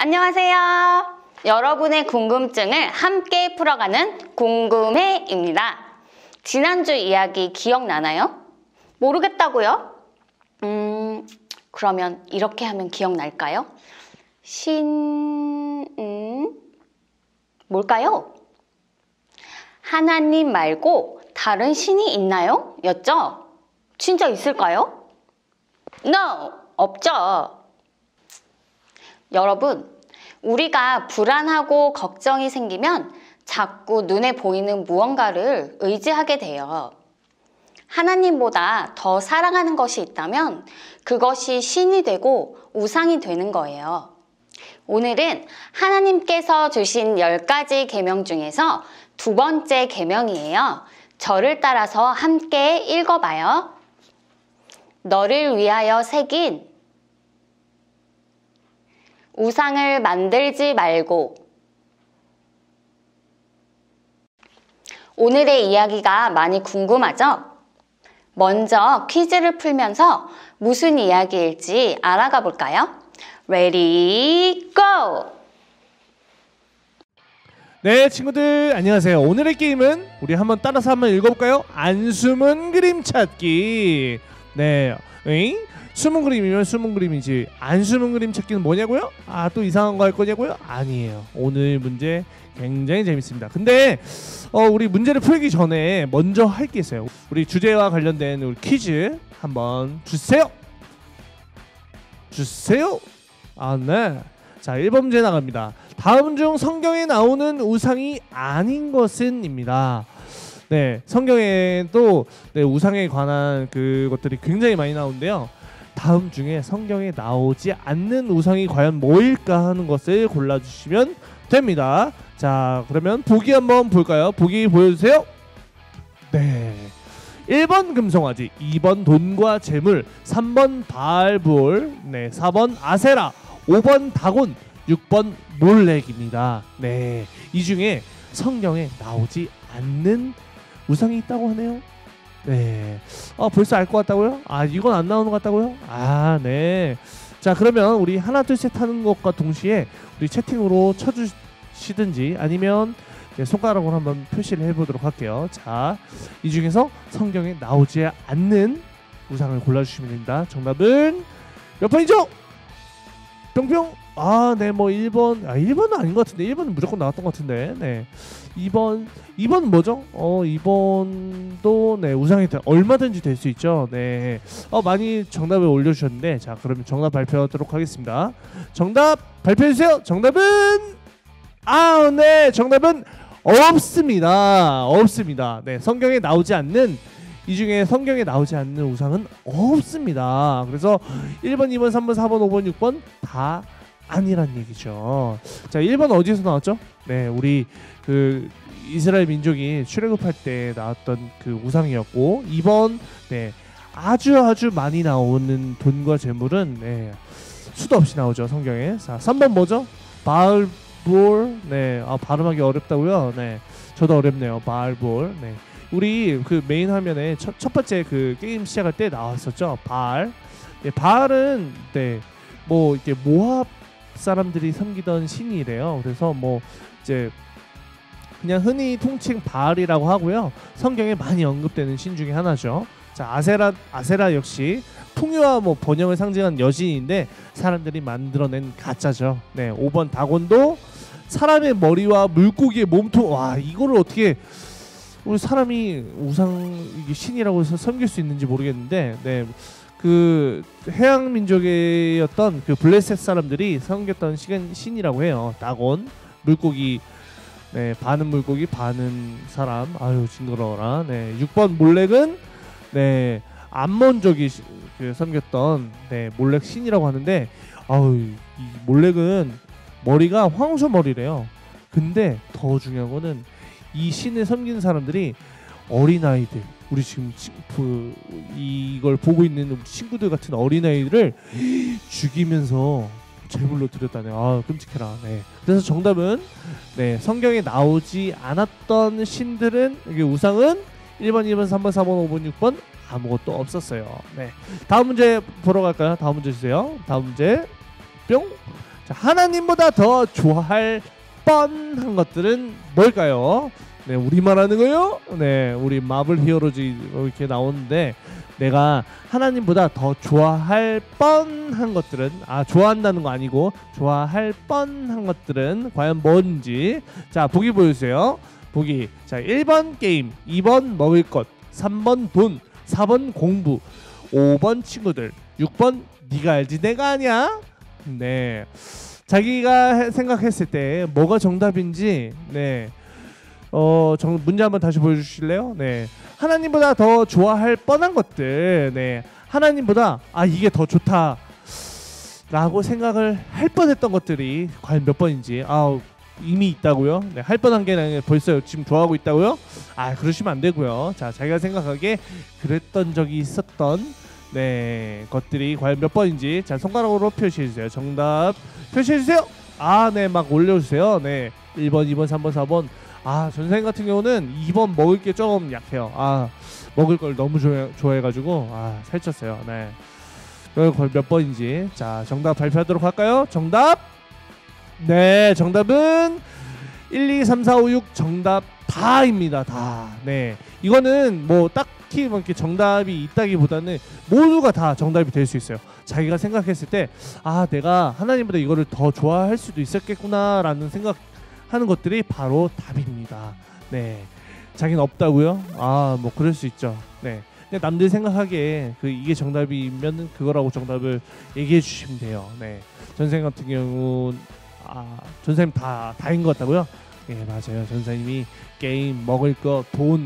안녕하세요. 여러분의 궁금증을 함께 풀어가는 궁금해입니다. 지난주 이야기 기억나나요? 모르겠다고요? 그러면 이렇게 하면 기억날까요? 뭘까요? 하나님 말고 다른 신이 있나요? 였죠? 진짜 있을까요? No! 없죠. 여러분, 우리가 불안하고 걱정이 생기면 자꾸 눈에 보이는 무언가를 의지하게 돼요. 하나님보다 더 사랑하는 것이 있다면 그것이 신이 되고 우상이 되는 거예요. 오늘은 하나님께서 주신 10가지 계명 중에서 두 번째 계명이에요. 저를 따라서 함께 읽어봐요. 너를 위하여 새긴 우상을 만들지 말고. 오늘의 이야기가 많이 궁금하죠? 먼저 퀴즈를 풀면서 무슨 이야기일지 알아가 볼까요? Ready, go! 네, 친구들 안녕하세요. 오늘의 게임은 우리 따라서 한번 읽어볼까요? 안 숨은 그림 찾기. 네, 숨은 그림이면 숨은 그림이지 안 숨은 그림 찾기는 뭐냐고요? 또 이상한 거 할 거냐고요? 아니에요. 오늘 문제 굉장히 재밌습니다. 근데 우리 문제를 풀기 전에 먼저 할 게 있어요. 우리 주제와 관련된 우리 퀴즈 한번 주세요. 네. 자, 1번 문제 나갑니다. 다음 중 성경에 나오는 우상이 아닌 것은 입니다. 네, 성경에도 우상에 관한 그것들이 굉장히 많이 나오는데요. 다음 중에 성경에 나오지 않는 우상이 과연 뭐일까 하는 것을 골라주시면 됩니다. 자, 그러면 보기 한번 볼까요? 보기 보여주세요. 네, 1번 금송아지, 2번 돈과 재물, 3번 바알볼, 4번 아세라, 5번 다곤, 6번 몰렉입니다. 네, 이 중에 성경에 나오지 않는 우상이 있다고 하네요. 네, 벌써 알 것 같다고요? 이건 안 나오는 것 같다고요? 네. 자, 그러면 우리 하나 둘 셋 하는 것과 동시에 우리 채팅으로 쳐주시든지 아니면 손가락으로 한번 표시를 해보도록 할게요. 자, 이 중에서 성경에 나오지 않는 우상을 골라주시면 됩니다. 정답은 몇 번이죠? 뿅뿅. 네, 뭐 1번. 1번은 아닌 것 같은데 1번은 무조건 나왔던 것 같은데. 네, 2번은 뭐죠? 2번도 우상이 얼마든지 될 수 있죠. 네, 많이 정답을 올려주셨는데, 자, 그러면 정답 발표하도록 하겠습니다. 정답 발표해주세요. 정답은 네, 정답은 없습니다. 네, 성경에 나오지 않는, 이 중에 성경에 나오지 않는 우상은 없습니다. 그래서 1번, 2번, 3번, 4번, 5번, 6번 다 아니란 얘기죠. 자, 1번 어디서 나왔죠? 네, 우리 이스라엘 민족이 출애굽할 때 나왔던 우상이었고, 2번 아주 많이 나오는 돈과 재물은 수도 없이 나오죠, 성경에. 자, 3번 뭐죠? 바알볼. 발음하기 어렵다고요? 네, 저도 어렵네요. 바알볼. 네, 우리 메인 화면에 첫 번째 게임 시작할 때 나왔었죠, 바알. 바알은 뭐 이렇게 모압 사람들이 섬기던 신이래요. 그래서 뭐 이제 그냥 흔히 통칭 바알이라고 하고요. 성경에 많이 언급되는 신 중에 하나죠. 자, 아세라 역시 풍요와 번영을 상징하는 여신인데 사람들이 만들어낸 가짜죠. 네, 5번 다곤도 사람의 머리와 물고기의 몸통. 와, 이거를 어떻게 우리 사람이 신이라고 해서 섬길 수 있는지 모르겠는데, 네, 해양 민족이었던 블레셋 사람들이 섬겼던 신이라고 해요. 다곤, 물고기. 네, 반은 물고기 반은 사람. 아유, 징그러워라. 네, 6번 몰렉은 암몬족이 섬겼던 몰렉 신이라고 하는데, 이 몰렉은 머리가 황소 머리래요. 근데 더 중요한 거는 이 신을 섬기는 사람들이 어린아이들, 우리 지금 이걸 보고 있는 우리 친구들 같은 어린아이들을 죽이면서 제물로 드렸다네. 끔찍해라. 네, 그래서 정답은 성경에 나오지 않았던 신들은, 이게 우상은 1번, 2번, 3번, 4번, 5번, 6번 아무것도 없었어요. 네, 다음 문제 보러 갈까요? 다음 문제 주세요. 다음 문제 뿅. 자, 자, 하나님보다 더 좋아할 뻔한 것들은 뭘까요? 네, 우리말 하는 거요? 네, 우리 마블 히어로즈 이렇게 나오는데 내가 하나님보다 더 좋아할 뻔한 것들은 좋아한다는 거 아니고 좋아할 뻔한 것들은 과연 뭔지. 자, 보기 보여주세요. 보기. 자, 1번 게임, 2번 먹을 것, 3번 돈, 4번 공부, 5번 친구들, 6번 네가 알지 내가 아냐? 네, 자기가 생각했을 때 뭐가 정답인지 문제 한번 다시 보여주실래요? 네, 하나님보다 더 좋아할 뻔한 것들. 네, 하나님보다 이게 더 좋다 라고 생각을 할 뻔했던 것들이 과연 몇 번인지. 이미 있다고요? 네, 할 뻔한 게 아니라 벌써 지금 좋아하고 있다고요? 그러시면 안 되고요. 자, 자기가 생각하기에 그랬던 적이 있었던 것들이 과연 몇 번인지. 자, 손가락으로 표시해 주세요. 정답 표시해 주세요. 네, 막 올려주세요. 네, 1번, 2번, 3번, 4번. 전생님 같은 경우는 2번 먹을 게 조금 약해요. 먹을 걸 너무 좋아해가지고 살쪘어요. 네, 그걸 몇 번인지. 자, 정답 발표하도록 할까요? 정답. 네, 정답은 1, 2, 3, 4, 5, 6 정답 다입니다. 다. 네, 이거는 뭐 딱히 이렇게 정답이 있다기보다는 모두가 다 정답이 될 수 있어요. 자기가 생각했을 때 내가 하나님보다 이거를 더 좋아할 수도 있었겠구나라는 생각하는 것들이 바로 답입니다. 네, 자기는 없다고요? 뭐 그럴 수 있죠. 네, 근데 남들 생각하기에 이게 정답이면 그거라고 정답을 얘기해 주시면 돼요. 네, 전생 같은 경우 전사님 다인 것 같다고요? 예, 맞아요. 전사님이 게임, 먹을 것, 돈,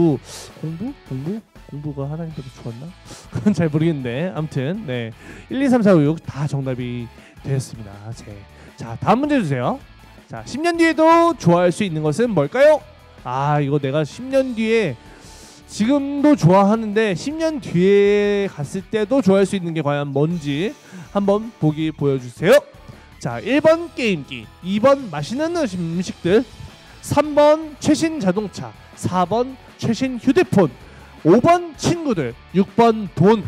공부가 하나님보다 좋았나? 그건 잘 모르겠는데 아무튼 1, 2, 3, 4, 5, 6 다 정답이 되었습니다. 자, 다음 문제 주세요. 자, 10년 뒤에도 좋아할 수 있는 것은 뭘까요? 이거 내가 10년 뒤에 지금도 좋아하는데 10년 뒤에 갔을 때도 좋아할 수 있는 게 과연 뭔지 한번 보기 보여주세요. 자, 1번 게임기, 2번 맛있는 음식들, 3번 최신 자동차, 4번 최신 휴대폰, 5번 친구들, 6번 돈.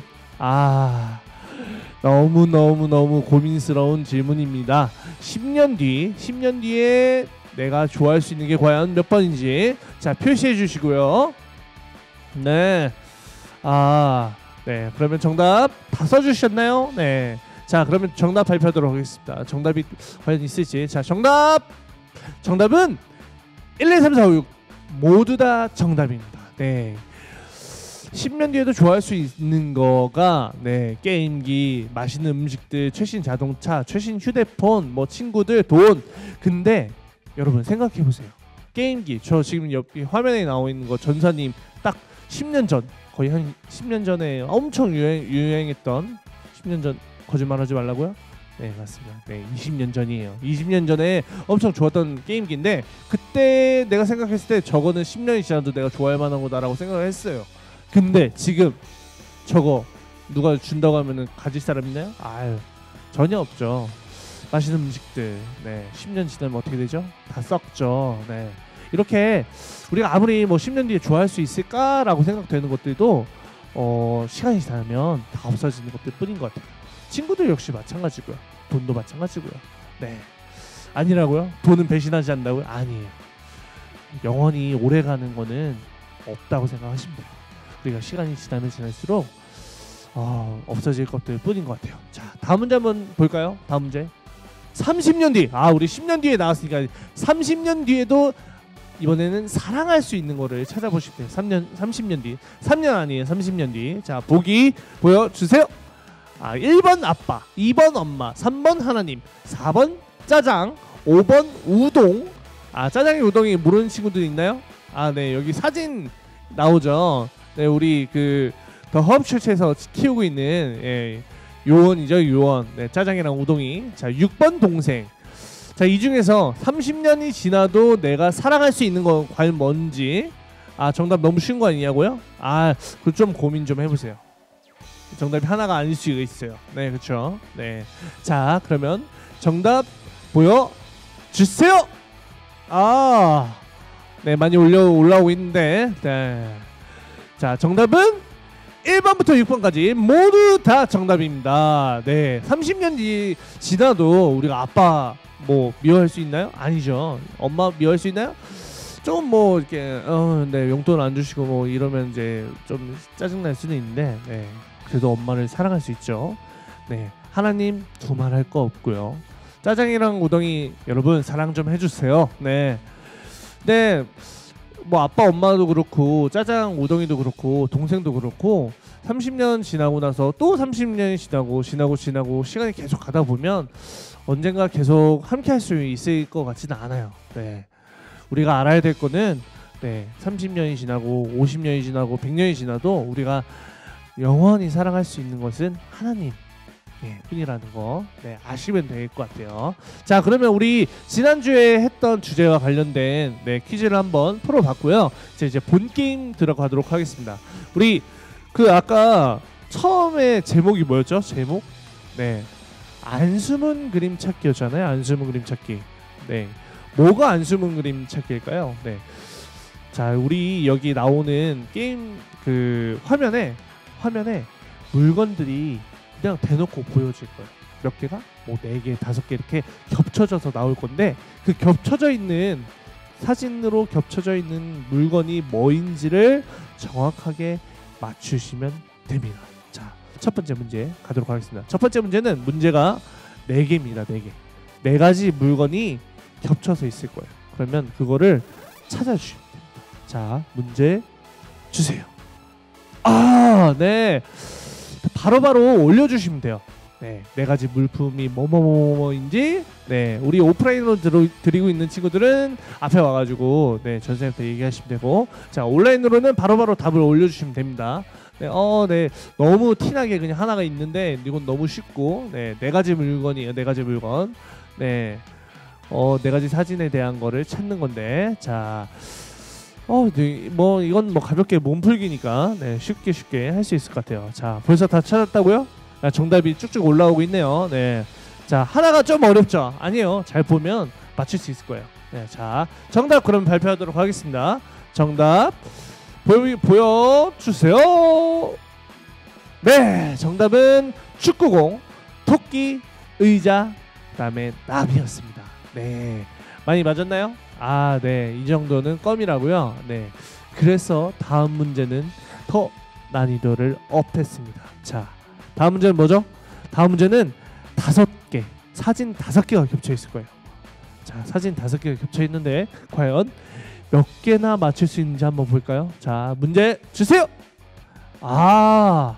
너무 고민스러운 질문입니다. 10년 뒤에 내가 좋아할 수 있는 게 과연 몇 번인지. 자, 표시해 주시고요. 네, 그러면 정답 다 써주셨나요? 네. 자, 그러면 정답 발표하도록 하겠습니다. 정답이 과연 있을지. 자, 정답은 1, 2, 3, 4, 5, 6 모두 다 정답입니다. 네, 10년 뒤에도 좋아할 수 있는 거가 게임기, 맛있는 음식들, 최신 자동차, 최신 휴대폰, 뭐 친구들, 돈. 근데 여러분 생각해 보세요. 게임기, 저 지금 옆에 화면에 나와 있는 거 전사님 딱 10년 전, 거의 한 10년 전에 엄청 유행했던 10년 전. 거짓말하지 말라고요? 네, 맞습니다. 네, 20년 전이에요. 20년 전에 엄청 좋았던 게임기인데 그때 내가 생각했을 때 저거는 10년이 지나도 내가 좋아할 만한 거다라고 생각을 했어요. 근데 지금 저거 누가 준다고 하면은 가질 사람 있나요? 전혀 없죠. 맛있는 음식들 10년 지나면 어떻게 되죠? 다 썩죠. 네, 이렇게 우리가 아무리 뭐 10년 뒤에 좋아할 수 있을까라고 생각되는 것들도 시간이 지나면 다 없어지는 것들 뿐인 것 같아요. 친구들 역시 마찬가지고요. 돈도 마찬가지고요. 네, 아니라고요? 돈은 배신하지 않는다고요? 아니에요. 영원히 오래가는 거는 없다고 생각하시면 돼요. 우리가 시간이 지나면 지날수록 없어질 것들 뿐인 것 같아요. 자, 다음 문제 한번 볼까요? 다음 문제. 30년 뒤. 우리 10년 뒤에 나왔으니까 30년 뒤에도 이번에는 사랑할 수 있는 거를 찾아보시면 돼요. 30년 뒤. 3년 아니에요. 30년 뒤. 자, 보기 보여주세요. 1번 아빠, 2번 엄마, 3번 하나님, 4번 짜장, 5번 우동. 짜장이 우동이 모르는 친구들 있나요? 네, 여기 사진 나오죠. 네, 우리 더 허브처치에서 키우고 있는 요원이죠, 요원. 네, 짜장이랑 우동이. 자, 6번 동생. 자, 이 중에서 30년이 지나도 내가 사랑할 수 있는 건 과연 뭔지. 정답 너무 쉬운 거 아니냐고요? 그 좀 고민 좀 해보세요. 정답이 하나가 아닐 수가 있어요. 네, 그렇죠. 네, 자, 그러면 정답 보여주세요. 네, 많이 올라오고 있는데. 네, 자, 정답은 1번부터 6번까지 모두 다 정답입니다. 네, 30년 지나도 우리가 아빠 뭐 미워할 수 있나요? 아니죠. 엄마 미워할 수 있나요? 좀 뭐 이렇게 네, 용돈 안 주시고 뭐 이러면 이제 좀 짜증 날 수는 있는데, 네, 그래도 엄마를 사랑할 수 있죠. 네, 하나님 두말할 거 없고요. 짜장이랑 우동이 여러분 사랑 좀 해주세요. 네, 네. 뭐 아빠 엄마도 그렇고 짜장 우동이도 그렇고 동생도 그렇고 30년 지나고 나서 또 30년이 지나고 시간이 계속 가다 보면 언젠가 계속 함께 할 수 있을 것 같지는 않아요. 네, 우리가 알아야 될 거는, 네, 30년이 지나고 50년이 지나고 100년이 지나도 우리가 영원히 사랑할 수 있는 것은 하나님, 네, 뿐이라는 거, 네, 아시면 될 것 같아요. 자, 그러면 우리 지난주에 했던 주제와 관련된, 네, 퀴즈를 한번 풀어봤고요. 이제 본 게임 들어가도록 하겠습니다. 우리 그 아까 처음에 제목이 뭐였죠? 제목? 네, 안 숨은 그림 찾기였잖아요. 안 숨은 그림 찾기. 네, 뭐가 안 숨은 그림 찾기일까요? 네, 자, 우리 여기 나오는 게임 그 화면에 물건들이 그냥 대놓고 보여질 거예요. 몇 개가? 뭐 4개, 5개 이렇게 겹쳐져서 나올 건데, 그 겹쳐져 있는 사진으로 겹쳐져 있는 물건이 뭐인지를 정확하게 맞추시면 됩니다. 자, 첫 번째 문제 가도록 하겠습니다. 첫 번째 문제는 문제가 4개입니다. 4개. 4가지 물건이 겹쳐서 있을 거예요. 그러면 그거를 찾아주시면 됩니다. 자, 문제 주세요. 아, 네. 바로바로 올려주시면 돼요. 네, 4가지 물품이 뭐뭐뭐뭐인지, 네, 우리 오프라인으로 드리고 있는 친구들은 앞에 와가지고, 네, 전생부터 얘기하시면 되고, 자, 온라인으로는 바로바로 답을 올려주시면 됩니다. 네, 네, 너무 티나게 그냥 하나가 있는데 이건 너무 쉽고, 네, 4가지 물건이에요. 4가지 물건. 네, 4가지 사진에 대한 거를 찾는 건데, 자. 네, 뭐 이건 뭐 가볍게 몸풀기니까, 네, 쉽게 할 수 있을 것 같아요. 자, 벌써 다 찾았다고요? 정답이 쭉쭉 올라오고 있네요. 네, 자, 하나가 좀 어렵죠? 아니에요. 잘 보면 맞출 수 있을 거예요. 네, 자, 정답 그럼 발표하도록 하겠습니다. 정답 보여주세요. 네, 정답은 축구공, 토끼, 의자, 그다음에 나비였습니다. 네, 많이 맞았나요? 아, 네, 이 정도는 껌이라고요. 네, 그래서 다음 문제는 더 난이도를 업했습니다. 자, 다음 문제는 뭐죠? 다음 문제는 5개, 사진 5개가 겹쳐 있을 거예요. 자, 사진 5개가 겹쳐 있는데 과연 몇 개나 맞출 수 있는지 한번 볼까요? 자, 문제 주세요. 아,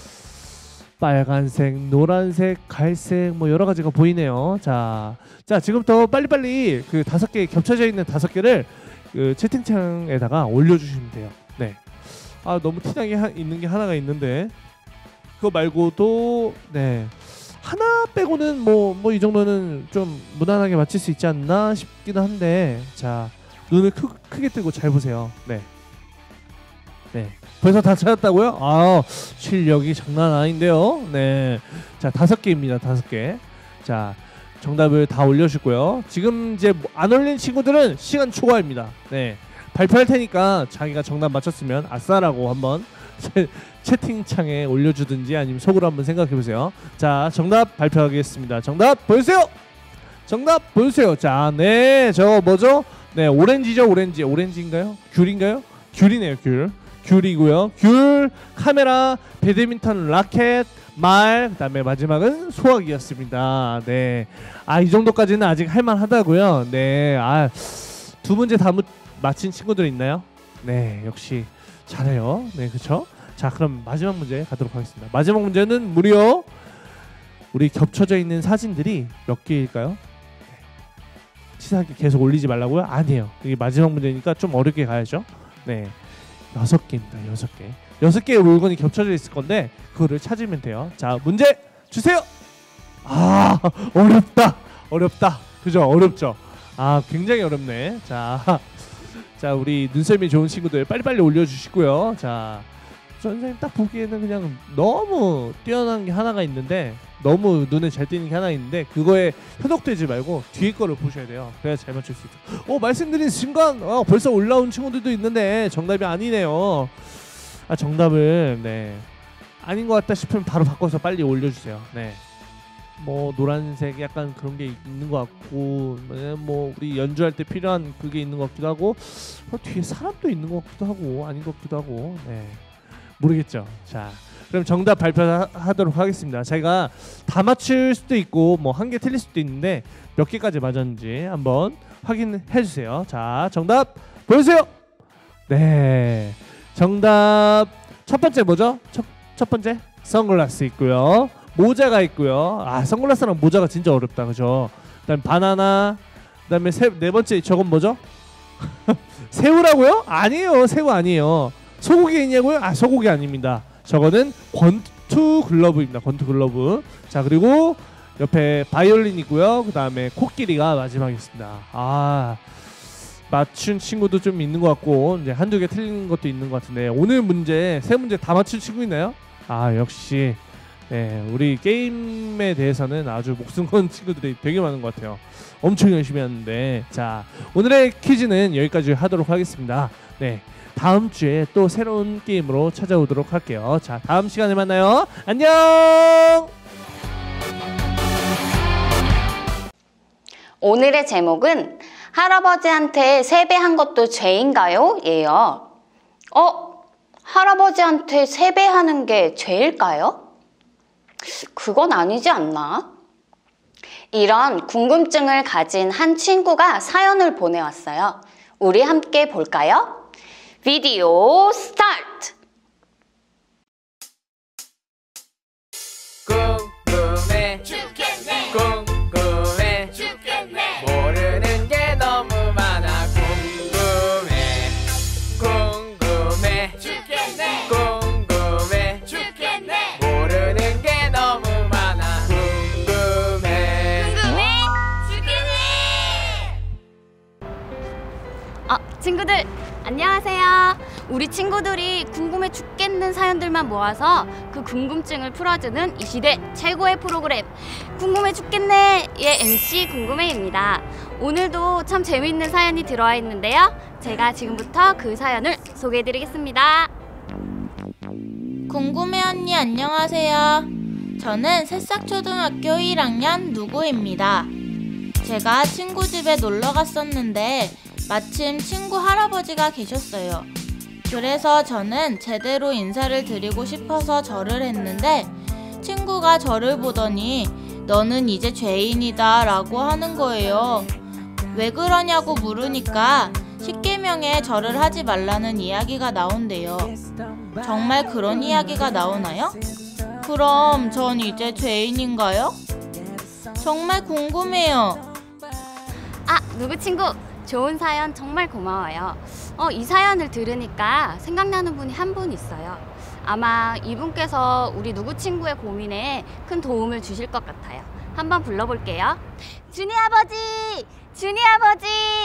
빨간색, 노란색, 갈색 뭐 여러 가지가 보이네요. 자, 지금부터 빨리빨리 그 5개 겹쳐져 있는 5개를 그 채팅창에다가 올려주시면 돼요. 네. 아, 너무 티나게 있는 게 하나가 있는데 그거 말고도, 네, 하나 빼고는 뭐 이 정도는 좀 무난하게 맞출 수 있지 않나 싶기도 한데, 자, 눈을 크게 뜨고 잘 보세요. 네. 네, 벌써 다 찾았다고요? 아, 실력이 장난 아닌데요. 네, 자, 5개입니다. 5개. 자, 정답을 다 올려주고요. 지금 이제 안 올린 친구들은 시간 초과입니다. 네, 발표할 테니까 자기가 정답 맞췄으면 아싸라고 한번 채팅창에 올려주든지 아니면 속으로 한번 생각해보세요. 자, 정답 발표하겠습니다. 정답 보여주세요. 정답 보여주세요. 자, 네, 저거 뭐죠? 네, 오렌지죠. 오렌지인가요? 귤인가요? 귤이네요. 귤이고요. 귤, 카메라, 배드민턴 라켓, 말, 그다음에 마지막은 소화기였습니다. 네, 이 정도까지는 아직 할만하다고요. 네, 2문제 다 맞힌 친구들 있나요? 네, 역시 잘해요. 네, 그렇죠. 자, 그럼 마지막 문제 가도록 하겠습니다. 마지막 문제는 무려 우리 겹쳐져 있는 사진들이 몇 개일까요? 네. 치사하게 계속 올리지 말라고요? 아니에요. 이게 마지막 문제니까 좀 어렵게 가야죠. 네, 6개입니다. 6개. 6개의 물건이 겹쳐져 있을 건데 그거를 찾으면 돼요. 자, 문제 주세요. 아, 어렵다. 그죠? 어렵죠? 굉장히 어렵네. 자, 우리 눈썰미 좋은 친구들 빨리빨리 올려주시고요. 자, 선생님 딱 보기에는 그냥 너무 뛰어난 게 하나가 있는데, 너무 눈에 잘 띄는 게 하나 있는데 그거에 현혹되지 말고 뒤에 거를 보셔야 돼요. 그래야 잘 맞출 수 있어요. 말씀드린 순간 벌써 올라온 친구들도 있는데 정답이 아니네요. 정답을, 네, 아닌 것 같다 싶으면 바로 바꿔서 빨리 올려주세요. 네. 뭐 노란색 약간 그런 게 있는 것 같고, 뭐 우리 연주할 때 필요한 그게 있는 것 같기도 하고, 뒤에 사람도 있는 것 같기도 하고 아닌 것 같기도 하고, 네, 모르겠죠. 자, 그럼 정답 발표하도록 하겠습니다. 제가 다 맞출 수도 있고 뭐 한 개 틀릴 수도 있는데 몇 개까지 맞았는지 한번 확인해 주세요. 자, 정답 보여주세요. 네, 정답 첫 번째 뭐죠? 첫 번째 선글라스 있고요. 모자가 있고요. 아, 선글라스랑 모자가 진짜 어렵다, 그죠? 그다음 바나나, 그다음에 네 번째 저건 뭐죠? 새우라고요? 아니에요, 새우 아니에요. 소고기 있냐고요? 아, 소고기 아닙니다. 저거는 권투 글러브입니다. 권투 글러브. 자, 그리고 옆에 바이올린 있고요. 그다음에 코끼리가 마지막이었습니다. 아, 맞춘 친구도 좀 있는 것 같고 이제 한두 개 틀린 것도 있는 것 같은데, 오늘 문제 세 문제 다 맞춘 친구 있나요? 아, 역시 네, 우리 게임에 대해서는 아주 목숨 건 친구들이 되게 많은 것 같아요. 엄청 열심히 하는데. 자, 오늘의 퀴즈는 여기까지 하도록 하겠습니다. 네, 다음 주에 또 새로운 게임으로 찾아오도록 할게요. 자, 다음 시간에 만나요. 안녕. 오늘의 제목은 할아버지한테 세배한 것도 죄인가요? 예요. 할아버지한테 세배하는 게 죄일까요? 그건 아니지 않나? 이런 궁금증을 가진 한 친구가 사연을 보내왔어요. 우리 함께 볼까요? 비디오 스타트! 궁금해 죽겠네 궁금해 죽겠네 모르는 게 너무 많아 궁금해 죽겠네 궁금해 죽겠네 모르는 게 너무 많아 궁금해 죽겠네 친구들 안녕하세요. 우리 친구들이 궁금해 죽겠는 사연들만 모아서 그 궁금증을 풀어주는 이 시대 최고의 프로그램 궁금해 죽겠네의 MC 궁금해입니다. 오늘도 참 재미있는 사연이 들어와 있는데요. 제가 지금부터 그 사연을 소개해드리겠습니다. 궁금해 언니 안녕하세요. 저는 새싹초등학교 1학년 누구입니다. 제가 친구 집에 놀러 갔었는데 마침 친구 할아버지가 계셨어요. 그래서 저는 제대로 인사를 드리고 싶어서 절을 했는데 친구가 저를 보더니 너는 이제 죄인이다 라고 하는 거예요. 왜 그러냐고 물으니까 십계명에 절을 하지 말라는 이야기가 나온대요. 정말 그런 이야기가 나오나요? 그럼 전 이제 죄인인가요? 정말 궁금해요. 누구 친구? 좋은 사연 정말 고마워요. 이 사연을 들으니까 생각나는 분이 한 분 있어요. 아마 이분께서 우리 누구 친구의 고민에 큰 도움을 주실 것 같아요. 한번 불러볼게요. 준이 아버지! 준이 아버지!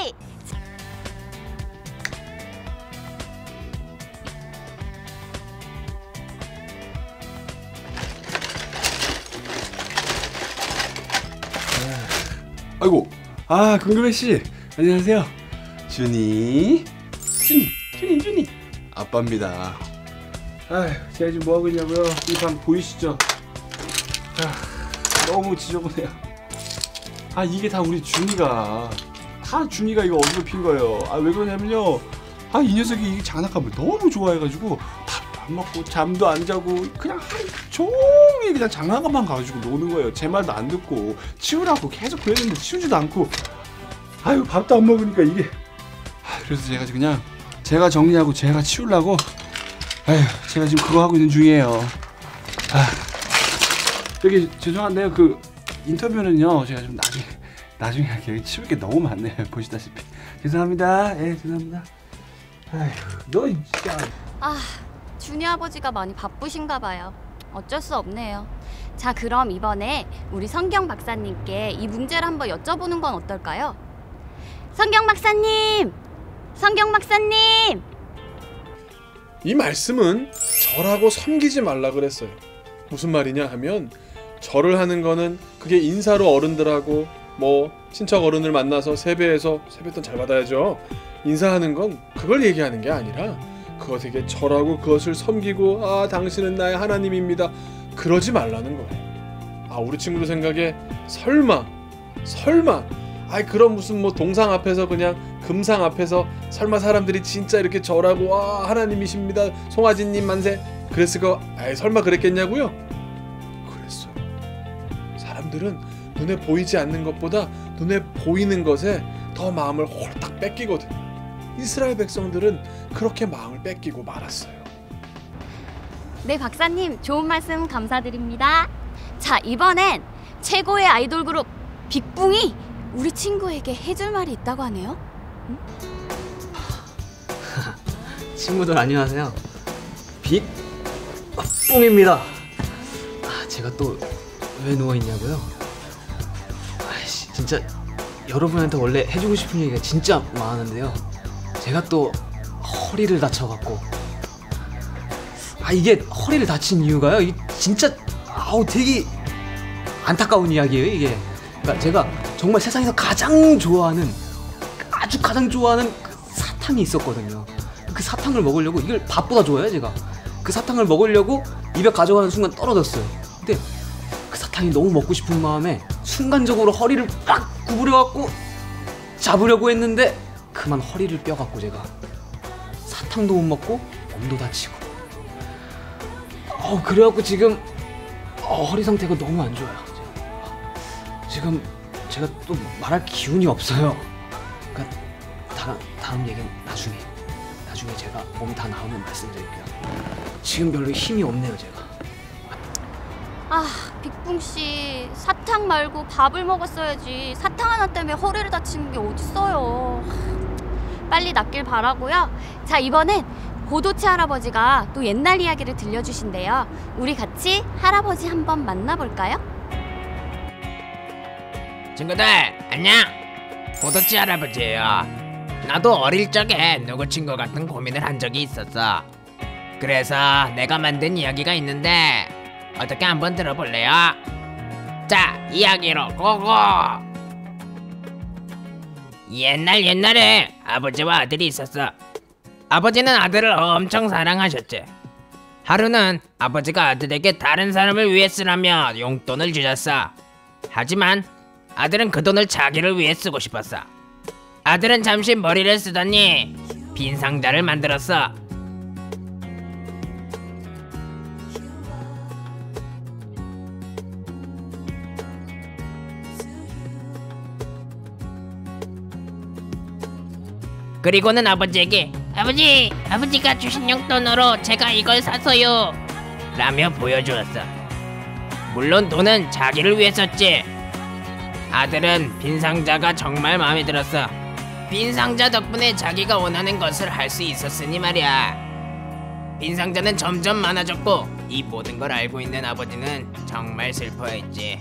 아이고, 궁금해씨 안녕하세요. 준이 아빠입니다. 제가 지금 뭐하고 있냐고요? 이 방 보이시죠? 너무 지저분해요. 이게 다 우리 준이가 이거 어디서 거예요. 왜 그러냐면요, 이 녀석이 이 장난감을 너무 좋아해가지고 밥도 안 먹고 잠도 안 자고 그냥 하루 종일 그냥 장난감만 가지고 노는 거예요. 제 말도 안 듣고 치우라고 계속 그랬는데 치우지도 않고 밥도 안 먹으니까 이게 그래서 제가 그냥 제가 정리하고 제가 치우려고 제가 지금 그거 하고 있는 중이에요. 여기 죄송한데요, 그 인터뷰는요 제가 좀 나중에 할게요. 치울 게 너무 많네요. 보시다시피 죄송합니다. 죄송합니다. 너 진짜. 준이 아버지가 많이 바쁘신가 봐요. 어쩔 수 없네요. 자, 그럼 이번에 우리 성경 박사님께 이 문제를 한번 여쭤보는 건 어떨까요? 성경 박사님! 성경 박사님! 이 말씀은 절하고 섬기지 말라 그랬어요. 무슨 말이냐 하면 절을 하는 거는 그게 인사로 어른들하고 뭐 친척 어른을 만나서 세배해서 세뱃돈 잘 받아야죠. 인사하는 건 그걸 얘기하는 게 아니라 그것에게 절하고 그것을 섬기고 당신은 나의 하나님입니다 그러지 말라는 거예요. 우리 친구들 생각에 설마 그런 무슨 뭐 동상 앞에서 그냥 금상 앞에서 설마 사람들이 진짜 이렇게 절하고 하나님이십니다 송아지님 만세 그랬을 거 설마 그랬겠냐고요? 그랬어요. 사람들은 눈에 보이지 않는 것보다 눈에 보이는 것에 더 마음을 홀딱 뺏기거든요. 이스라엘 백성들은 그렇게 마음을 뺏기고 말았어요. 네, 박사님 좋은 말씀 감사드립니다. 자, 이번엔 최고의 아이돌 그룹 빅붕이 우리 친구에게 해줄 말이 있다고 하네요. 응? 친구들 안녕하세요. 빅붕입니다. 제가 또 왜 누워있냐고요? 진짜 여러분한테 원래 해주고 싶은 얘기가 진짜 많은데요. 제가 또 허리를 다쳐갖고 이게 허리를 다친 이유가요. 이게 진짜 되게 안타까운 이야기예요. 이게 그러니까 제가 정말 세상에서 가장 좋아하는 그 사탕이 있었거든요. 그 사탕을 먹으려고 이걸 밥보다 좋아해요. 제가 그 사탕을 먹으려고 입에 가져가는 순간 떨어졌어요. 근데 그 사탕이 너무 먹고 싶은 마음에 순간적으로 허리를 딱 구부려갖고 잡으려고 했는데 그만 허리를 뼈갖고 제가 사탕도 못 먹고 몸도 다치고 그래갖고 지금 허리 상태가 너무 안 좋아요. 지금 제가 또 말할 기운이 없어요. 그러니까 다음 얘기는 나중에 제가 몸이 다 나오면 말씀드릴게요. 지금 별로 힘이 없네요 제가. 빅붕씨, 사탕 말고 밥을 먹었어야지. 사탕 하나 때문에 허리를 다치는 게 어딨어요. 빨리 낫길 바라고요. 자, 이번엔 고도치 할아버지가 또 옛날 이야기를 들려주신대요. 우리 같이 할아버지 한번 만나볼까요? 친구들 안녕. 고도치 할아버지예요. 나도 어릴 적에 누구 친구 같은 고민을 한 적이 있었어. 그래서 내가 만든 이야기가 있는데 어떻게 한번 들어볼래요? 자, 이야기로 고고! 옛날에 아버지와 아들이 있었어. 아버지는 아들을 엄청 사랑하셨지. 하루는 아버지가 아들에게 다른 사람을 위해 쓰라며 용돈을 주셨어. 하지만 아들은 그 돈을 자기를 위해 쓰고 싶었어. 아들은 잠시 머리를 쓰더니 빈 상자를 만들었어. 그리고는 아버지에게 아버지가 주신 용돈으로 제가 이걸 샀어요 라며 보여주었어. 물론 돈은 자기를 위해 썼지. 아들은 빈 상자가 정말 마음에 들었어. 빈 상자 덕분에 자기가 원하는 것을 할 수 있었으니 말이야. 빈 상자는 점점 많아졌고 이 모든 걸 알고 있는 아버지는 정말 슬퍼했지.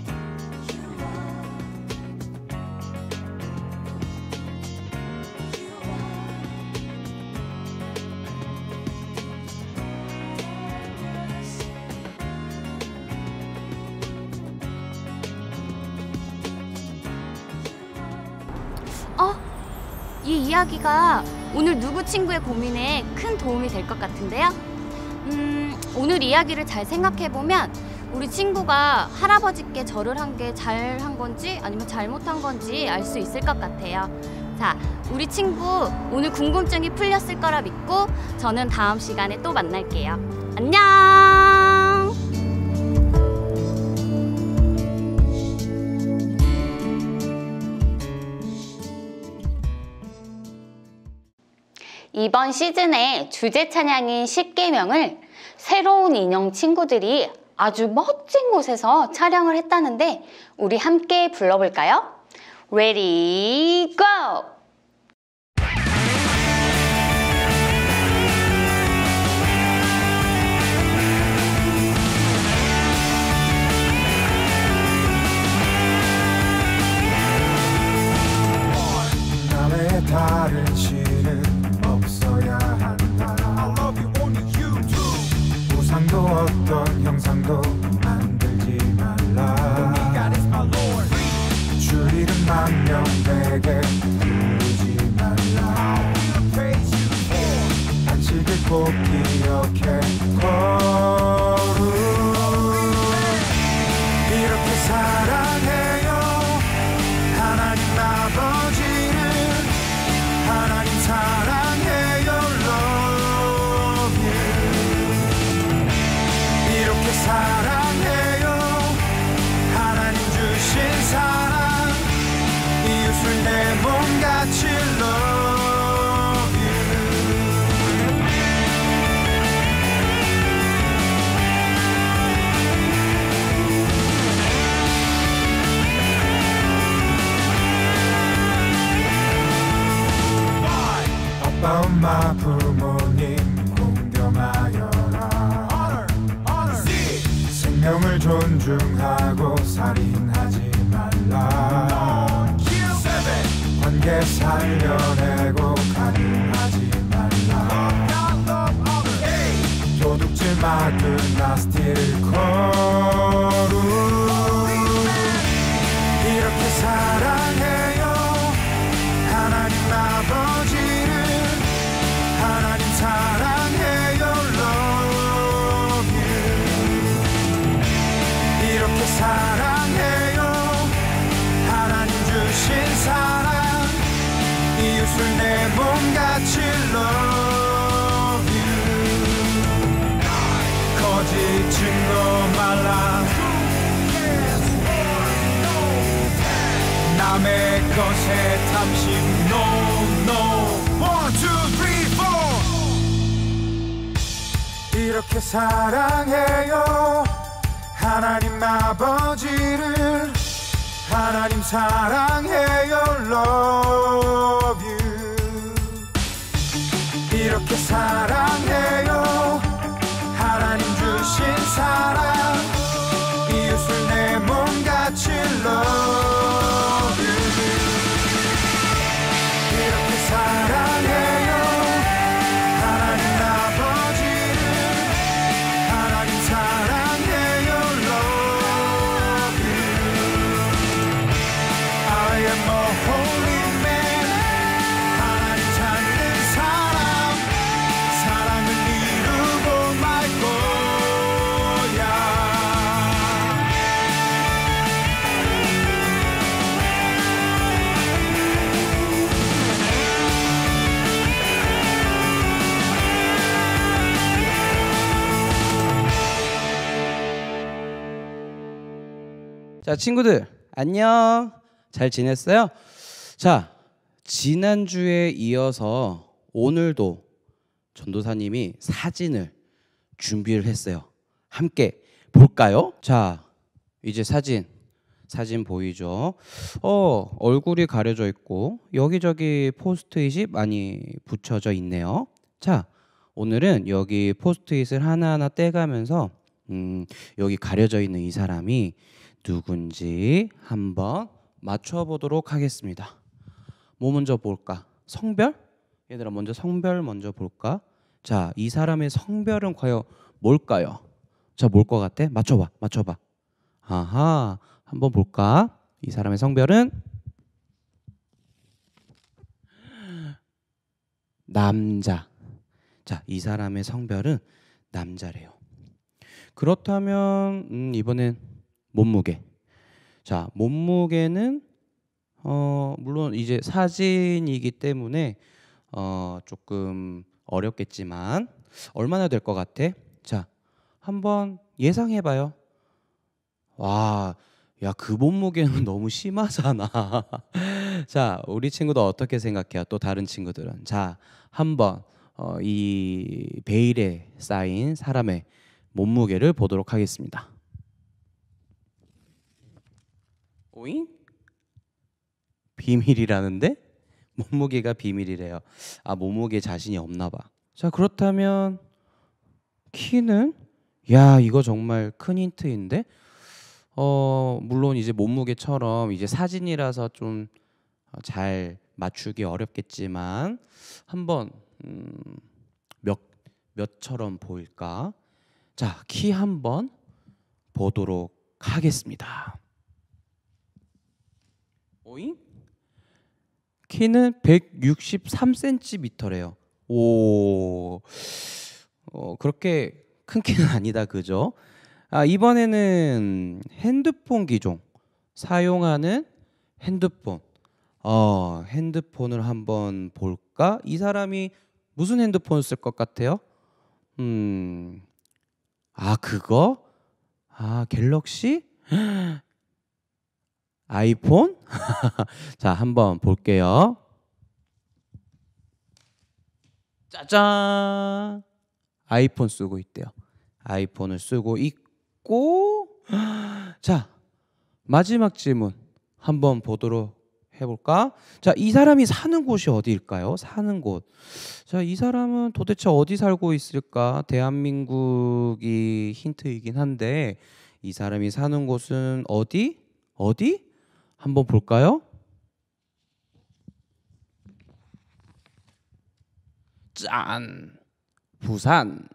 이 이야기가 오늘 누구 친구의 고민에 큰 도움이 될 것 같은데요. 오늘 이야기를 잘 생각해보면 우리 친구가 할아버지께 절을 한 게 잘한 건지 아니면 잘못한 건지 알 수 있을 것 같아요. 자, 우리 친구 오늘 궁금증이 풀렸을 거라 믿고 저는 다음 시간에 또 만날게요. 안녕! 이번 시즌의 주제 찬양인 10계명을 새로운 인형 친구들이 아주 멋진 곳에서 촬영을 했다는데 우리 함께 불러볼까요? Ready, go! 남의 다른 실은 없어야 한다. 우상도 어떤 형상도 만들지 말라. 주 이름 망령되게 부르지 말라. 안식일 꼭 기억해 거룩 이렇게 사랑해요 하나님 아버지를 하나님 사랑해요 love you 이렇게 사랑해요 하나님 주신 사랑 이웃을 내 몸같이 love you 아빠 엄마 부모님 공경하여라 생명을 존중하고 살인하지 말라 관계 살려내고 간음하지 말라 도둑질 마그나 스틸 거룩 이렇게 사랑해요 하나님 아버지를 하나님 사랑해요 love you 이렇게 사랑해요 하나님 주신 사랑 이웃을 내 몸같이 love you 거짓 증거 말라 남의 것에 탐심 no no 1, 2, 3, 4 이렇게 사랑해요 하나님 아버지를 하나님 사랑해요 love you 이렇게 사랑해요 하나님 주신 사랑 이웃을 내 몸같이 love you 이렇게 사랑해요 하나님 아버지를 하나님 사랑해요 love you I am a holy man 하나님 찾는 사람 사랑을 이루고 말 거야 자, 친구들 안녕. 잘 지냈어요? 자, 지난주에 이어서 오늘도 전도사님이 사진을 준비를 했어요. 함께 볼까요? 자, 이제 사진 보이죠? 얼굴이 가려져 있고 여기저기 포스트잇이 많이 붙여져 있네요. 자, 오늘은 여기 포스트잇을 하나하나 떼가면서 여기 가려져 있는 이 사람이 누군지 한번 맞춰보도록 하겠습니다. 뭐 먼저 볼까? 성별? 얘들아 먼저 성별 먼저 볼까? 자, 이 사람의 성별은 과연 뭘까요? 자, 뭘 것 같아? 맞춰봐. 아하, 한번 볼까? 이 사람의 성별은 남자. 자, 이 사람의 성별은 남자래요. 그렇다면 이번엔 몸무게. 자, 몸무게는 물론 이제 사진이기 때문에 조금 어렵겠지만 얼마나 될 것 같아? 자, 한번 예상해봐요. 와, 야, 그 몸무게는 너무 심하잖아. 자, 우리 친구도 어떻게 생각해요? 또 다른 친구들은. 자, 한번 이 베일에 쌓인 사람의 몸무게를 보도록 하겠습니다. 오잉? 비밀이라는데? 몸무게가 비밀이래요. 아, 몸무게 자신이 없나 봐. 자, 그렇다면 키는? 야, 이거 정말 큰 힌트인데? 물론 이제 몸무게처럼 이제 사진이라서 좀 잘 맞추기 어렵겠지만 한번 몇처럼 보일까? 자, 키 한번 보도록 하겠습니다. 오잉? 키는 163cm래요. 오, 그렇게 큰 키는 아니다, 그죠? 이번에는 핸드폰 기종, 사용하는 핸드폰. 핸드폰을 한번 볼까? 이 사람이 무슨 핸드폰 쓸 것 같아요? 그거? 갤럭시? 아이폰? 자, 한번 볼게요. 짜잔! 아이폰 쓰고 있대요. 아이폰을 쓰고 있고, 자, 마지막 질문 한번 보도록 해볼까? 자, 이 사람이 사는 곳이 어디일까요? 사는 곳. 자, 이 사람은 도대체 어디 살고 있을까? 대한민국이 힌트이긴 한데 이 사람이 사는 곳은 어디? 한번 볼까요? 짠! 부산.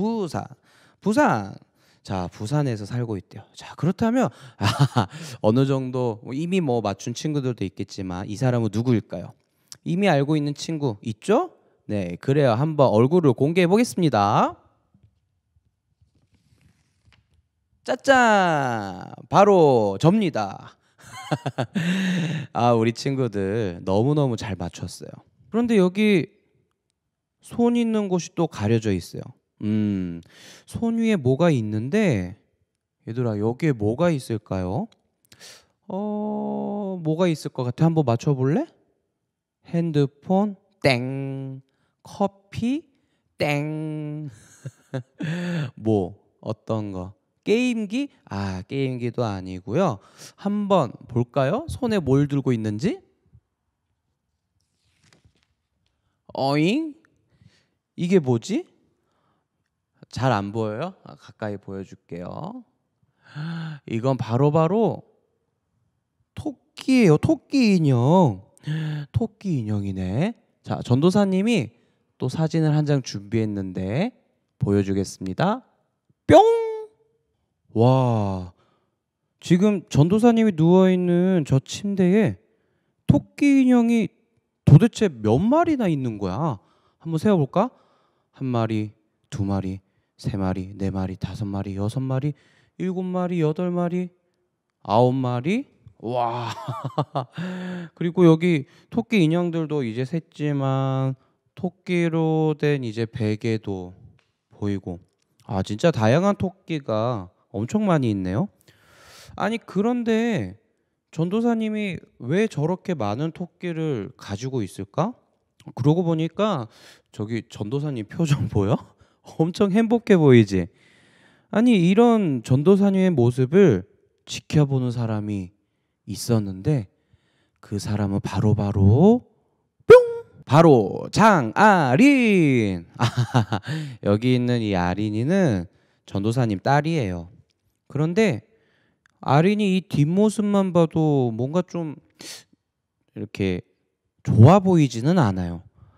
자, 부산에서 살고 있대요. 자, 그렇다면 어느 정도 이미 맞춘 친구들도 있겠지만 이 사람은 누구일까요? 이미 알고 있는 친구 있죠? 네, 그래요. 한번 얼굴을 공개해 보겠습니다. 짜잔! 바로 접니다. 우리 친구들 너무너무 잘 맞췄어요. 그런데 여기 손 있는 곳이 또 가려져 있어요. 손 위에 뭐가 있는데 얘들아, 여기에 뭐가 있을까요? 뭐가 있을 것 같아? 한번 맞춰볼래? 핸드폰 땡, 커피 땡. 어떤 거? 게임기? 게임기도 아니고요. 한번 볼까요? 손에 뭘 들고 있는지? 어잉? 이게 뭐지? 잘 안 보여요? 가까이 보여줄게요. 이건 바로 토끼예요. 토끼 인형. 토끼 인형이네. 자, 전도사님이 또 사진을 한 장 준비했는데 보여주겠습니다. 뿅! 와, 지금 전도사님이 누워있는 저 침대에 토끼 인형이 도대체 몇 마리나 있는 거야? 한번 세어볼까? 1마리, 2마리, 3마리, 4마리, 5마리, 6마리, 7마리, 8마리, 9마리. 와. 그리고 여기 토끼 인형들도 이제 샜지만 토끼로 된 이제 베개도 보이고. 진짜 다양한 토끼가 엄청 많이 있네요. 그런데 전도사님이 왜 저렇게 많은 토끼를 가지고 있을까? 그러고 보니까 저기 전도사님 표정 보여? 엄청 행복해 보이지? 이런 전도사님의 모습을 지켜보는 사람이 있었는데 그 사람은 바로 장아린. 여기 있는 이 아린이는 전도사님 딸이에요. 그런데 아린이 이 뒷모습만 봐도 뭔가 좀 이렇게 좋아 보이지는 않아요.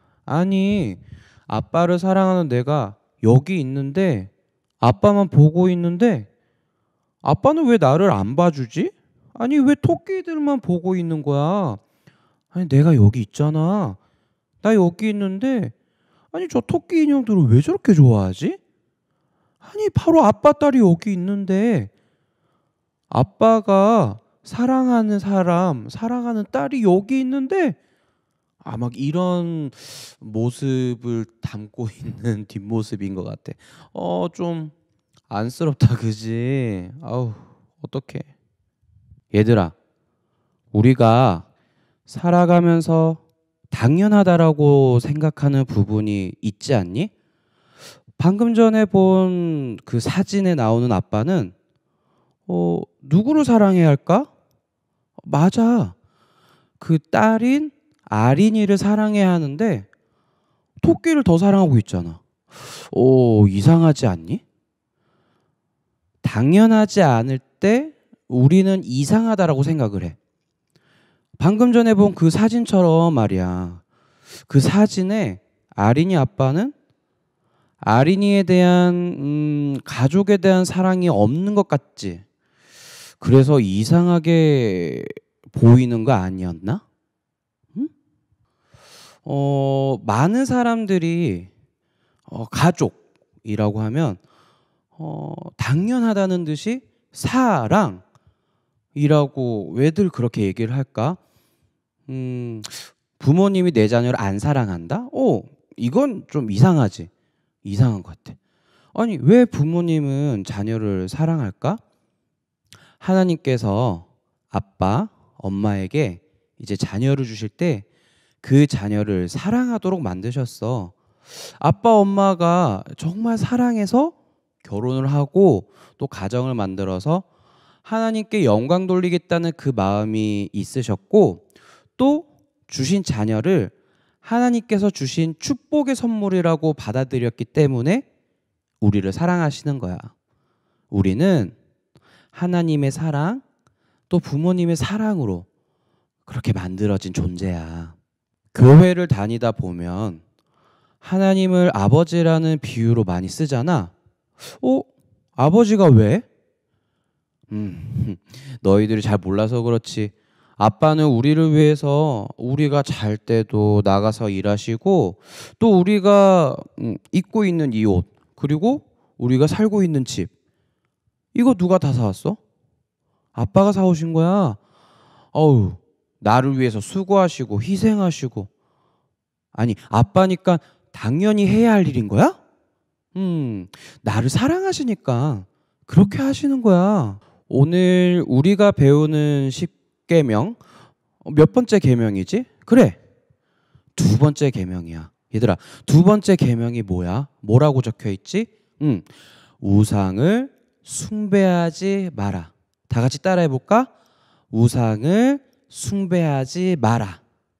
아빠를 사랑하는 내가 여기 있는데 아빠만 보고 있는데 아빠는 왜 나를 안 봐주지? 왜 토끼들만 보고 있는 거야? 내가 여기 있잖아. 나 여기 있는데 저 토끼 인형들을 왜 저렇게 좋아하지? 바로 아빠 딸이 여기 있는데 아빠가 사랑하는 사람, 사랑하는 딸이 여기 있는데 막 이런 모습을 담고 있는 뒷모습인 것 같아. 좀 안쓰럽다, 그지? 어떡해. 얘들아, 우리가 살아가면서 당연하다라고 생각하는 부분이 있지 않니? 방금 전에 본 그 사진에 나오는 아빠는 누구를 사랑해야 할까? 맞아. 그 딸인 아린이를 사랑해야 하는데 토끼를 더 사랑하고 있잖아. 이상하지 않니? 당연하지 않을 때 우리는 이상하다라고 생각을 해. 방금 전에 본 그 사진처럼 말이야. 그 사진에 아린이 아빠는 아린이에 대한 가족에 대한 사랑이 없는 것 같지. 그래서 이상하게 보이는 거 아니었나? 응? 많은 사람들이 가족, 사랑이라고 하면 당연하다는 듯이 사랑이라고 왜들 그렇게 얘기를 할까? 부모님이 내 자녀를 안 사랑한다? 이건 좀 이상하지. 이상한 것 같아. 아니, 왜 부모님은 자녀를 사랑할까? 하나님께서 아빠, 엄마에게 이제 자녀를 주실 때 그 자녀를 사랑하도록 만드셨어. 아빠, 엄마가 정말 사랑해서 결혼을 하고 또 가정을 만들어서 하나님께 영광 돌리겠다는 그 마음이 있으셨고, 또 주신 자녀를 하나님께서 주신 축복의 선물이라고 받아들였기 때문에 우리를 사랑하시는 거야. 우리는 하나님의 사랑, 또 부모님의 사랑으로 그렇게 만들어진 존재야. 교회를 다니다 보면 하나님을 아버지라는 비유로 많이 쓰잖아. 아버지가 왜? 너희들이 잘 몰라서 그렇지. 아빠는 우리를 위해서 우리가 잘 때도 나가서 일하시고, 또 우리가 입고 있는 이 옷, 그리고 우리가 살고 있는 집, 이거 누가 다 사왔어? 아빠가 사오신 거야. 나를 위해서 수고하시고 희생하시고. 아니, 아빠니까 당연히 해야 할 일인 거야? 나를 사랑하시니까 그렇게 하시는 거야. 오늘 우리가 배우는 10계명 몇 번째 계명이지? 그래, 2번째 계명이야. 얘들아, 2번째 계명이 뭐야? 뭐라고 적혀 있지? 우상을 숭배하지 마라. 다 같이 따라해 볼까? 우상을 숭배하지 마라.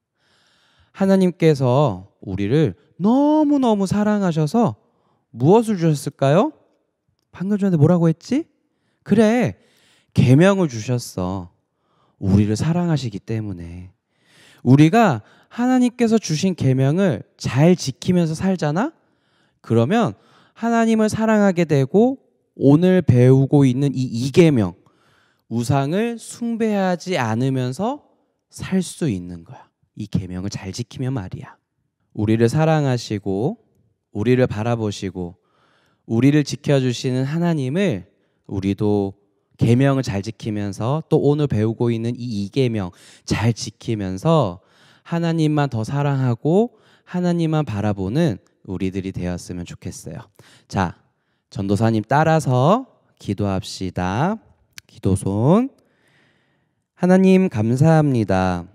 하나님께서 우리를 너무너무 사랑하셔서 무엇을 주셨을까요? 방금 전에 뭐라고 했지? 그래, 계명을 주셨어. 우리를 사랑하시기 때문에. 우리가 하나님께서 주신 계명을 잘 지키면서 살잖아? 그러면 하나님을 사랑하게 되고, 오늘 배우고 있는 이 2계명, 우상을 숭배하지 않으면서 살 수 있는 거야. 이 계명을 잘 지키면 말이야. 우리를 사랑하시고 우리를 바라보시고 우리를 지켜주시는 하나님을 우리도 계명을 잘 지키면서, 또 오늘 배우고 있는 이 2계명 잘 지키면서 하나님만 더 사랑하고 하나님만 바라보는 우리들이 되었으면 좋겠어요. 자, 전도사님 따라서 기도합시다. 기도손. 하나님 감사합니다.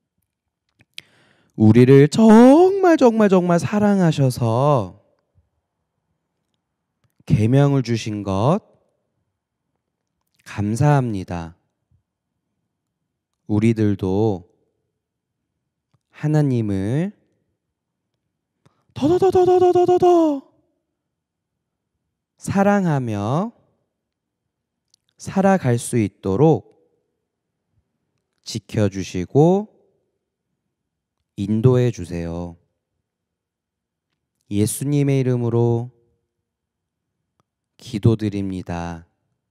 우리를 정말 사랑하셔서 계명을 주신 것 감사합니다. 우리들도 하나님을 더 사랑하며 살아갈 수 있도록 지켜주시고 인도해 주세요. 예수님의 이름으로 기도드립니다.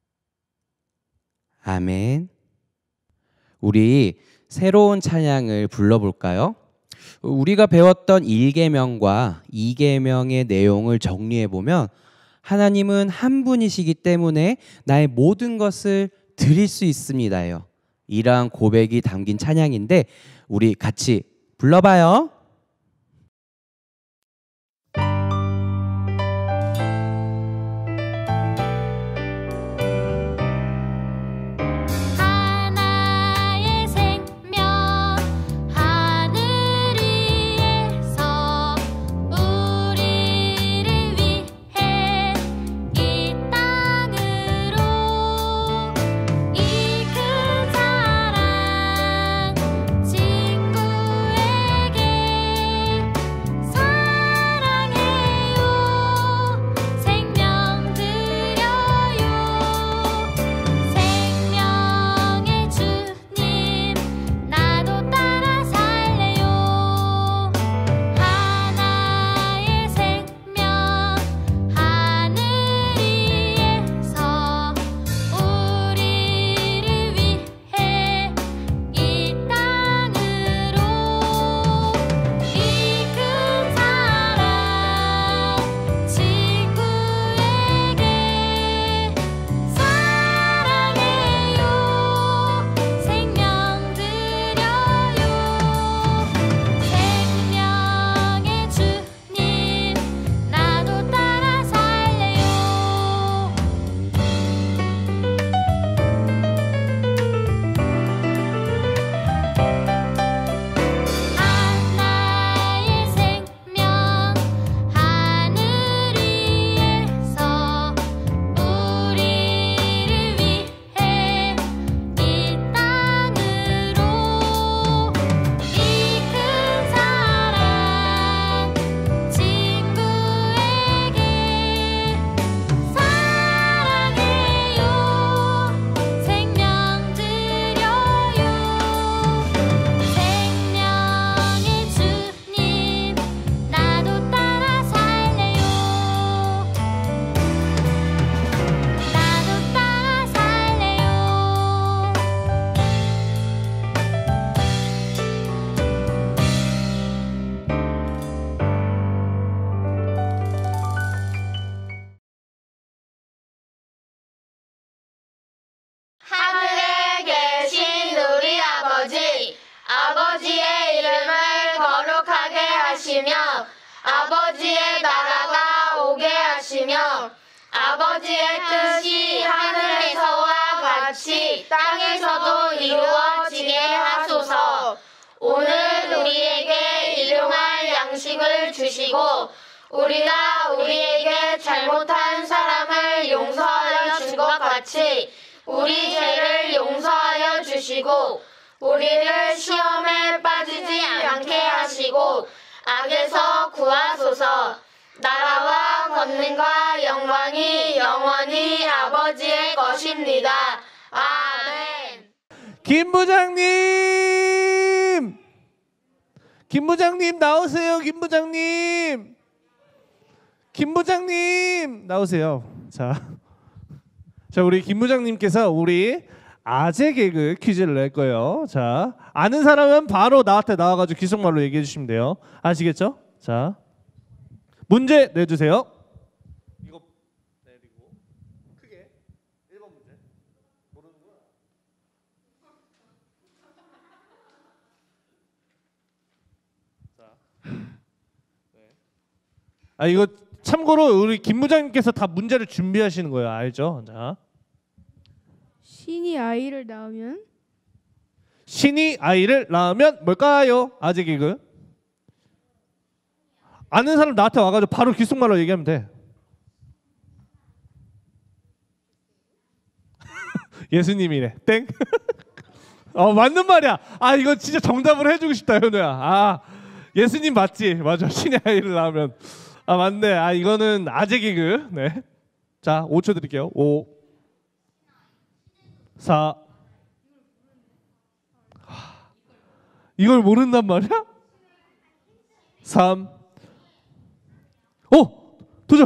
아멘. 우리 새로운 찬양을 불러볼까요? 우리가 배웠던 1계명과 2계명의 내용을 정리해보면, 하나님은 한 분이시기 때문에 나의 모든 것을 드릴 수 있습니다요. 이러한 고백이 담긴 찬양인데 우리 같이 불러봐요. 하나의 생명 하늘 위에서 우리를 위해 이 땅으로 이 큰 사랑 친구에게 하시며 아버지의 나라가 오게 하시며 아버지의 뜻이 하늘에서와 같이 땅에서도 이루어지게 하소서. 오늘 우리에게 일용할 양식을 주시고 우리가 우리에게 잘못한 사람을 용서하여 준 것 같이 우리 죄를 용서하여 주시고 우리를 시험에 빠지지 않게 하시고 악에서 구하소서. 나라와 권능과 영광이 영원히 아버지의 것입니다. 아멘. 김 부장님! 김 부장님 나오세요. 김 부장님! 김 부장님 나오세요. 자, 우리 김 부장님께서 우리 아재 개그 퀴즈를 낼 거예요. 자, 아는 사람은 바로 나한테 나와가지고 기속말로 얘기해 주시면 돼요. 아시겠죠? 자, 문제 내주세요. 이거 내리고 크게 1번 문제. 모르는구나. 자, 네. 아 이거 참고로 우리 김 부장님께서 다 문제를 준비하시는 거예요. 알죠? 자, 신이 아이를 낳으면 신이 아이를 낳으면 뭘까요? 아재 개그. 아는 사람 나한테 와가지고 바로 귓속말로 얘기하면 돼. 예수님이래. 땡. 맞는 말이야. 아 이거 진짜 정답을 해주고 싶다 현우야. 아 예수님 맞지? 맞아. 신의 아이를 낳으면. 아 맞네. 아 이거는 아재 개그. 네. 자 5초 드릴게요. 5 4 이걸 모른단 말이야? 3 오! 도전!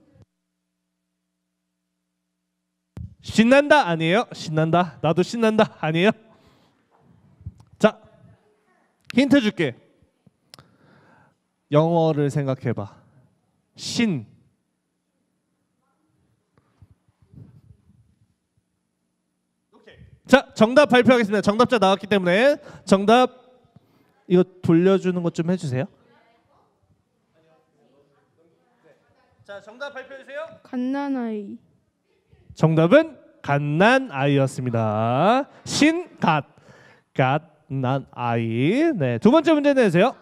신난다 아니에요? 신난다. 나도 신난다 아니에요? 자, 힌트 줄게. 영어를 생각해봐. 신. 자, 정답 발표하겠습니다. 정답자 나왔기 때문에 정답 이거 돌려주는 것 좀 해주세요. 자, 정답 발표해 주세요. 갓난아이. 정답은 갓난아이였습니다. 신갓 갓난아이. 네, 두 번째 문제 내주세요.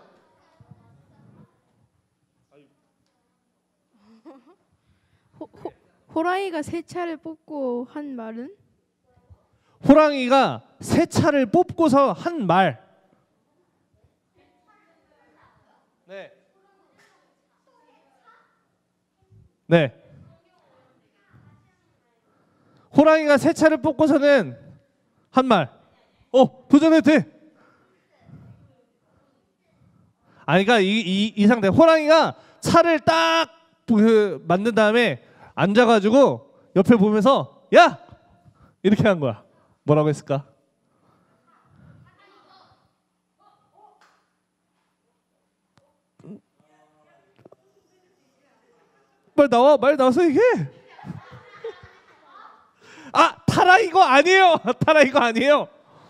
호랑이가 새 차를 뽑고 한 말은? 호랑이가 새 차를 뽑고서 한 말. 네. 네. 호랑이가 새 차를 뽑고서는 한 말. 도전해도 돼. 아니 그러니까 이 상태. 호랑이가 차를 딱 만든 다음에 앉아가지고 옆에 보면서 야! 이렇게 한 거야. 뭐라고 했을까? 말 나와서 얘기해. 아, 타라 이거 아니에요. 타라 이거 아니에요.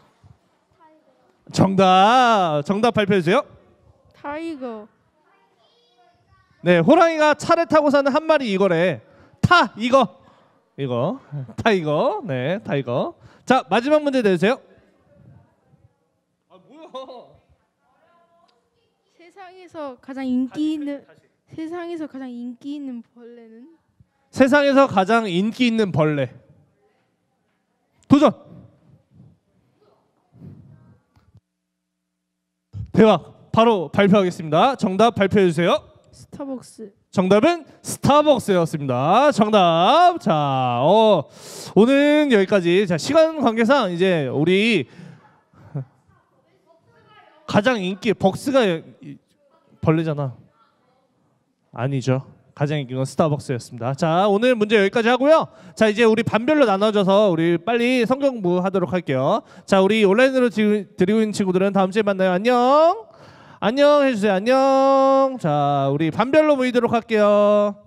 정답 발표해 주세요. 타이거. 네, 호랑이가 차를 타고서는 한 말이 이거래. 타 이거. 타이거. 네, 타이거. 자, 마지막 문제 내주세요. 아, 뭐야? 세상에서 가장 인기 있는 벌레는? 세상에서 가장 인기 있는 벌레. 도전. 대박. 바로 발표하겠습니다. 정답 발표해 주세요. 스타벅스. 정답은 스타벅스였습니다. 정답. 자, 오늘 여기까지. 자, 시간 관계상 이제 우리 가장 인기 벅스가 벌레잖아. 아니죠. 가장 인기 건 스타벅스였습니다. 자, 오늘 문제 여기까지 하고요. 자, 이제 우리 반별로 나눠져서 우리 빨리 성경 공부하도록 할게요. 자, 우리 온라인으로 드리고 있는 친구들은 다음 주에 만나요. 안녕. 안녕 해주세요. 안녕. 자, 우리 반별로 모이도록 할게요.